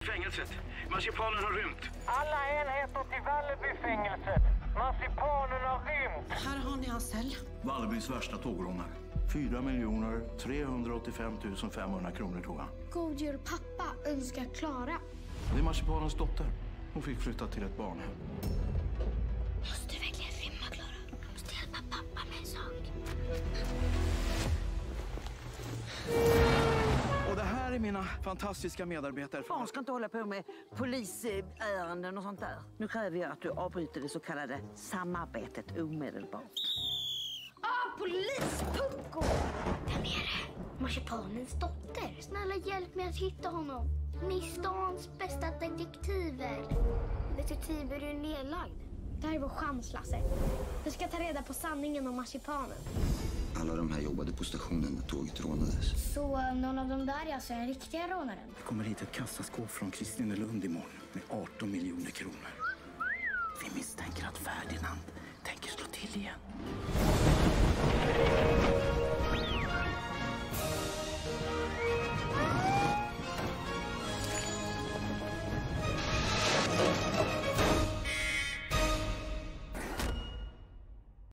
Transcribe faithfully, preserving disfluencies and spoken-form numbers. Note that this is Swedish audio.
Fängelset. Marsipanen har rymt. Alla enheter till Vallebyfängelset. Marsipanen har rymt. Här har ni hans cell. Vallebys värsta tågrånare. fyra miljoner trehundraåttiofem tusen femhundra kronor tog han. God jul pappa, önskar Klara. Det är Marsipanens dotter. Hon fick flytta till ett barnhem. Måste du verkligen rymma, Klara? Måste hjälpa pappa med en sak. Och det här är mina fantastiska medarbetare. Barn ska inte hålla på med polisärenden och sånt där. Nu kräver jag att du avbryter det så kallade samarbetet omedelbart. Ah, polispucko! Där nere. Marsipanens dotter. Snälla hjälp mig att hitta honom. Ni är stans bästa detektiver. Detektiver är nedlagd. Det här är vår chans, Lasse. Du ska ta reda på sanningen om marsipanen. Alla de här jobbade på stationen när tåget rånades. Så någon av dem där är alltså den riktiga rånaren? Det kommer hit ett kassaskåp från Kristinelund imorgon med arton miljoner kronor. Vi misstänker att Ferdinand tänker slå till igen.